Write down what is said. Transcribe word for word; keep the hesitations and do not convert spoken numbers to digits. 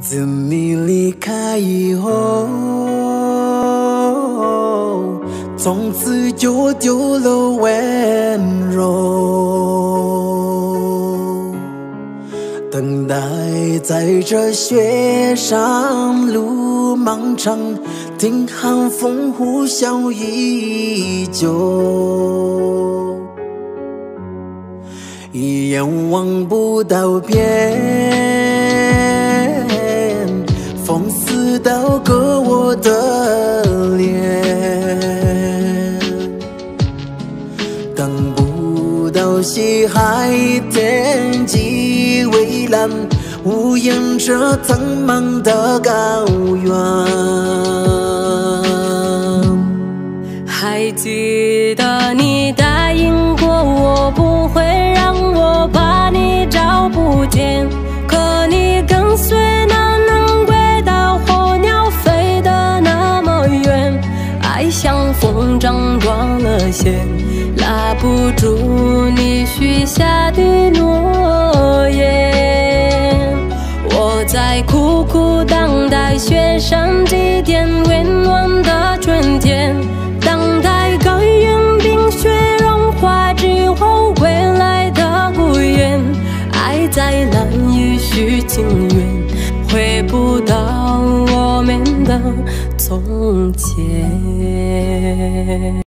自你离开以后，从此就丢了温柔。等待在这雪上路漫长，听寒风呼啸依旧，一眼望不到边，风似刀割我的脸，等不到西海天际蔚蓝，无言着苍茫的高原。 还记得你答应过我，不会让我把你找不见，可你跟随那能轨道，候鸟飞得那么远，爱像风筝断了线，拉不住你许下的诺言。我在苦苦等待雪山祭奠温暖的春天，等待高原冰雪融化之后归来的孤雁，爱再难以续情缘，回不到我们的从前。